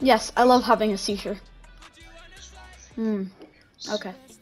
Yes, I love having a seizure. Hmm. Okay.